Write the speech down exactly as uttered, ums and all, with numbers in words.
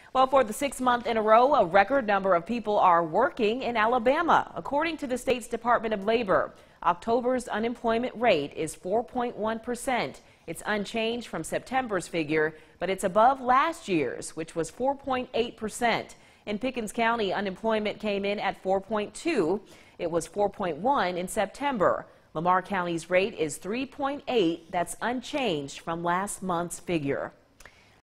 Well, for the sixth month in a row, a record number of people are working in Alabama. According to the state's Department of Labor, October's unemployment rate is four point one percent. It's unchanged from September's figure, but it's above last year's, which was four point eight percent. In Pickens County, unemployment came in at four point two. It was four point one in September. Lamar County's rate is three point eight. That's unchanged from last month's figure.